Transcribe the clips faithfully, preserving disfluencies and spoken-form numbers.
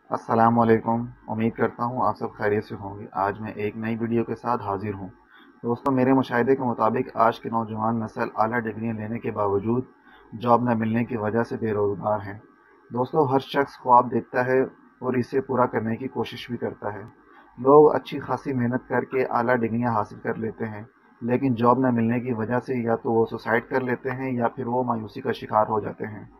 अस्सलामुअलैकुम। उम्मीद करता हूँ आप सब खैरियत से होंगे। आज मैं एक नई वीडियो के साथ हाजिर हूँ। दोस्तों, मेरे मुशाहिदे के मुताबिक आज की नौजवान नस्ल आला डिग्रियाँ लेने के बावजूद जॉब न मिलने की वजह से बेरोज़गार हैं। दोस्तों, हर शख्स ख्वाब देखता है और इसे पूरा करने की कोशिश भी करता है। लोग अच्छी खासी मेहनत करके आला डिग्रियाँ हासिल कर लेते हैं, लेकिन जॉब न मिलने की वजह से या तो वो सुसाइड कर लेते हैं या फिर वो मायूसी का शिकार हो जाते हैं,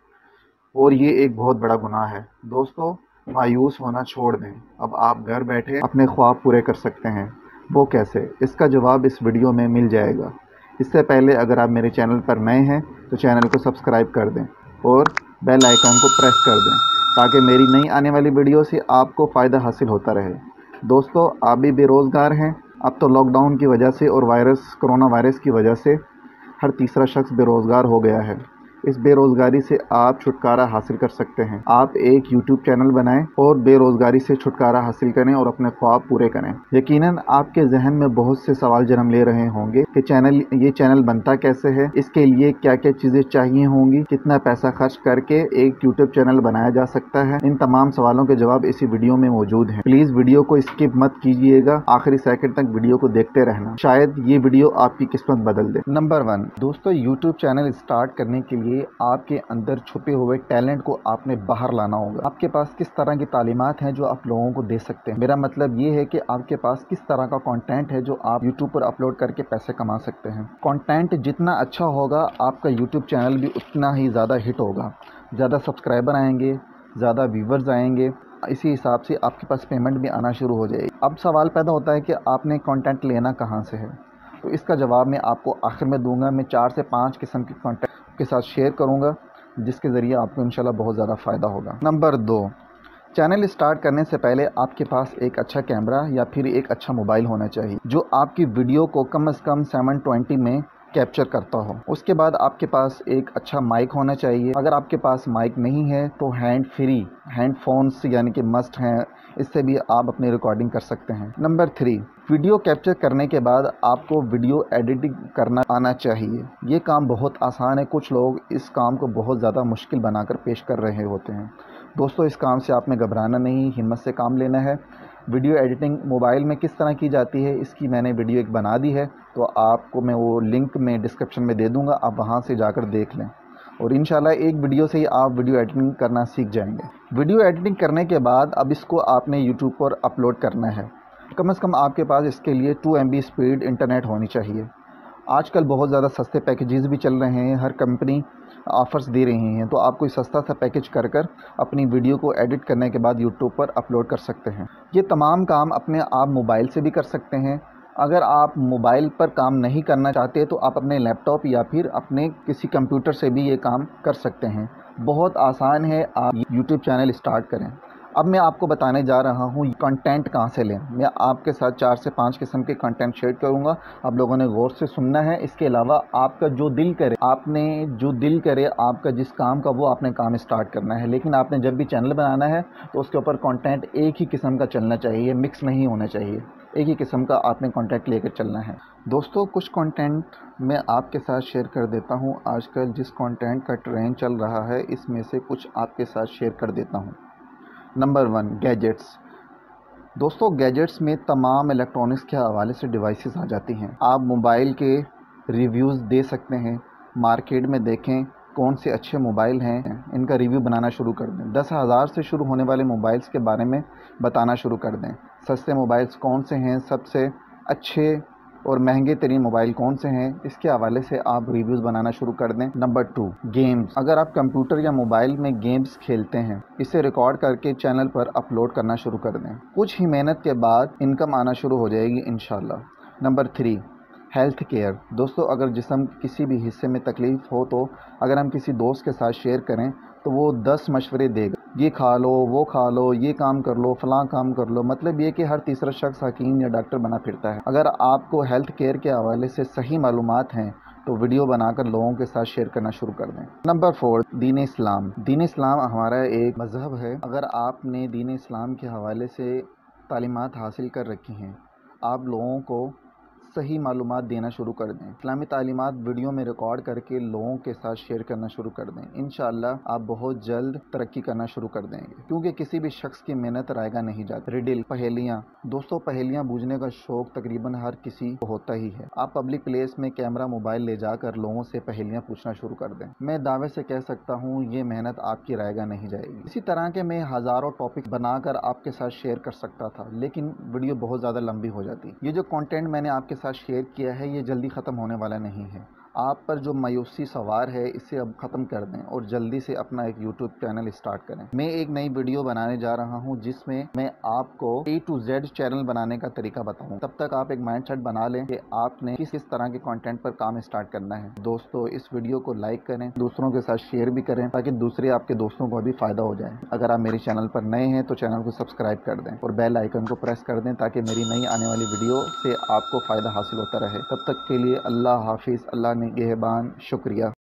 और ये एक बहुत बड़ा गुनाह है। दोस्तों, मायूस होना छोड़ दें। अब आप घर बैठे अपने ख्वाब पूरे कर सकते हैं। वो कैसे? इसका जवाब इस वीडियो में मिल जाएगा। इससे पहले अगर आप मेरे चैनल पर नए हैं तो चैनल को सब्सक्राइब कर दें और बेल आइकन को प्रेस कर दें, ताकि मेरी नई आने वाली वीडियो से आपको फ़ायदा हासिल होता रहे। दोस्तों, आप भी बेरोज़गार हैं। अब तो लॉकडाउन की वजह से और वायरस कोरोना वायरस की वजह से हर तीसरा शख्स बेरोज़गार हो गया है। इस बेरोज़गारी से आप छुटकारा हासिल कर सकते हैं। आप एक यूट्यूब चैनल बनाएं और बेरोज़गारी से छुटकारा हासिल करें और अपने ख्वाब पूरे करें। यकीनन आपके जहन में बहुत से सवाल जन्म ले रहे होंगे कि चैनल ये चैनल बनता कैसे है, इसके लिए क्या क्या चीज़ें चाहिए होंगी, कितना पैसा खर्च करके एक यूट्यूब चैनल बनाया जा सकता है। इन तमाम सवालों के जवाब इसी वीडियो में मौजूद हैं। प्लीज़ वीडियो को स्किप मत कीजिएगा, आखिरी सेकंड तक वीडियो को देखते रहना। शायद ये वीडियो आपकी किस्मत बदल दे। नंबर वन, दोस्तों, यूट्यूब चैनल स्टार्ट करने के लिए आपके अंदर छुपे हुए टैलेंट को आपने बाहर लाना होगा। आपके पास किस तरह की तालीमात हैं जो आप लोगों को दे सकते हैं। मेरा मतलब ये है कि आपके पास किस तरह का कंटेंट है जो आप यूट्यूब पर अपलोड करके पैसे कमा सकते हैं। कंटेंट जितना अच्छा होगा, आपका यूट्यूब चैनल भी उतना ही ज़्यादा हिट होगा। ज़्यादा सब्सक्राइबर आएंगे, ज़्यादा व्यूवर्स आएंगे, इसी हिसाब से आपके पास पेमेंट भी आना शुरू हो जाएगी। अब सवाल पैदा होता है कि आपने कंटेंट लेना कहाँ से है, तो इसका जवाब मैं आपको आखिर में दूंगा। मैं चार से पाँच किस्म के कंटेंट के साथ शेयर करूंगा, जिसके ज़रिए आपको इंशाल्लाह बहुत ज़्यादा फ़ायदा होगा। नंबर दो, चैनल स्टार्ट करने से पहले आपके पास एक अच्छा कैमरा या फिर एक अच्छा मोबाइल होना चाहिए जो आपकी वीडियो को कम से कम सेवन ट्वेंटी में कैप्चर करता हो। उसके बाद आपके पास एक अच्छा माइक होना चाहिए। अगर आपके पास माइक नहीं है तो हैंड फ्री हैंड फोन्स यानी कि मस्ट हैं, इससे भी आप अपनी रिकॉर्डिंग कर सकते हैं। नंबर थ्री, वीडियो कैप्चर करने के बाद आपको वीडियो एडिटिंग करना आना चाहिए। ये काम बहुत आसान है, कुछ लोग इस काम को बहुत ज़्यादा मुश्किल बनाकर पेश कर रहे होते हैं। दोस्तों, इस काम से आपने घबराना नहीं, हिम्मत से काम लेना है। वीडियो एडिटिंग मोबाइल में किस तरह की जाती है, इसकी मैंने वीडियो एक बना दी है, तो आपको मैं वो लिंक में डिस्क्रिप्शन में दे दूंगा, आप वहां से जाकर देख लें और इंशाल्लाह एक वीडियो से ही आप वीडियो एडिटिंग करना सीख जाएंगे। वीडियो एडिटिंग करने के बाद अब इसको आपने यूट्यूब पर अपलोड करना है। कम से कम आपके पास इसके लिए two M B speed internet होनी चाहिए। आजकल बहुत ज़्यादा सस्ते पैकेजेस भी चल रहे हैं, हर कंपनी ऑफ़र्स दे रही हैं, तो आप कोई सस्ता सा पैकेज कर कर अपनी वीडियो को एडिट करने के बाद यूट्यूब पर अपलोड कर सकते हैं। ये तमाम काम अपने आप मोबाइल से भी कर सकते हैं। अगर आप मोबाइल पर काम नहीं करना चाहते तो आप अपने लैपटॉप या फिर अपने किसी कंप्यूटर से भी ये काम कर सकते हैं। बहुत आसान है, आप यूट्यूब चैनल स्टार्ट करें। अब मैं आपको बताने जा रहा हूँ कंटेंट कहाँ से लें। मैं आपके साथ चार से पाँच किस्म के कंटेंट शेयर करूँगा, आप लोगों ने गौर से सुनना है। इसके अलावा आपका जो दिल करे आपने जो दिल करे आपका जिस काम का, वो आपने काम स्टार्ट करना है। लेकिन आपने जब भी चैनल बनाना है तो उसके ऊपर कंटेंट एक ही किस्म का चलना चाहिए, मिक्स नहीं होना चाहिए। एक ही किस्म का आपने कंटेंट लेकर चलना है। दोस्तों, कुछ कंटेंट मैं आपके साथ शेयर कर देता हूँ। आजकल जिस कंटेंट का ट्रेंड चल रहा है, इसमें से कुछ आपके साथ शेयर कर देता हूँ। Number one, gadgets. दोस्तों, गैजेट्स में तमाम इलेक्ट्रॉनिक्स के हवाले से डिवाइसेस आ जाती हैं। आप मोबाइल के रिव्यूज़ दे सकते हैं, मार्केट में देखें कौन से अच्छे मोबाइल हैं, इनका रिव्यू बनाना शुरू कर दें। दस हज़ार से शुरू होने वाले मोबाइल्स के बारे में बताना शुरू कर दें। सस्ते मोबाइल्स कौन से हैं, सबसे अच्छे और महंगे तरीन मोबाइल कौन से हैं, इसके हवाले से आप रिव्यूज़ बनाना शुरू कर दें। Number two, games. अगर आप कंप्यूटर या मोबाइल में गेम्स खेलते हैं, इसे रिकॉर्ड करके चैनल पर अपलोड करना शुरू कर दें। कुछ ही मेहनत के बाद इनकम आना शुरू हो जाएगी इंशाल्लाह। Number three, health care. दोस्तों, अगर जिस्म किसी भी हिस्से में तकलीफ़ हो तो अगर हम किसी दोस्त के साथ शेयर करें तो वो दस मशवरे देगा, ये खा लो, वो खा लो, ये काम कर लो, फलां काम कर लो। मतलब ये कि हर तीसरा शख्स हकीम या डॉक्टर बना फिरता है। अगर आपको हेल्थ केयर के हवाले से सही मालूमात हैं तो वीडियो बनाकर लोगों के साथ शेयर करना शुरू कर दें। नंबर फोर, दीन इस्लाम। दीन इस्लाम हमारा एक मज़हब है। अगर आपने दीन इस्लाम के हवाले से तालीमात हासिल कर रखी हैं, आप लोगों को सही मालूमात देना शुरू कर दें। इस्लामी तालीमात वीडियो में रिकॉर्ड करके लोगों के साथ शेयर करना शुरू कर दें। इंशाअल्लाह आप बहुत जल्द तरक्की करना शुरू कर देंगे, क्योंकि किसी भी शख्स की मेहनत रायगा नहीं जाती। रिडिल, पहेलियाँ। दोस्तों, पहेलियाँ बूझने का शौक तकरीबन हर किसी को होता ही है। आप पब्लिक प्लेस में कैमरा मोबाइल ले जाकर लोगों से पहेलियाँ पूछना शुरू कर दें। मैं दावे से कह सकता हूँ ये मेहनत आपकी रायगा नहीं जाएगी। इसी तरह के मैं हजारों टॉपिक बनाकर आपके साथ शेयर कर सकता था, लेकिन वीडियो बहुत ज़्यादा लंबी हो जाती। ये जो कंटेंट मैंने आपके साथ शेयर किया है ये जल्दी ख़त्म होने वाला नहीं है। आप पर जो मायूसी सवार है इसे अब ख़त्म कर दें और जल्दी से अपना एक यूट्यूब चैनल स्टार्ट करें। मैं एक नई वीडियो बनाने जा रहा हूं जिसमें मैं आपको ए टू जेड चैनल बनाने का तरीका बताऊं। तब तक आप एक माइंडसेट बना लें कि आपने किस किस तरह के कंटेंट पर काम स्टार्ट करना है। दोस्तों, इस वीडियो को लाइक करें, दूसरों के साथ शेयर भी करें ताकि दूसरे आपके दोस्तों को भी फ़ायदा हो जाए। अगर आप मेरे चैनल पर नए हैं तो चैनल को सब्सक्राइब कर दें और बेल आइकन को प्रेस कर दें ताकि मेरी नई आने वाली वीडियो से आपको फ़ायदा हासिल होता रहे। तब तक के लिए अल्लाह हाफिज़। अल्लाह निगहबान। शुक्रिया।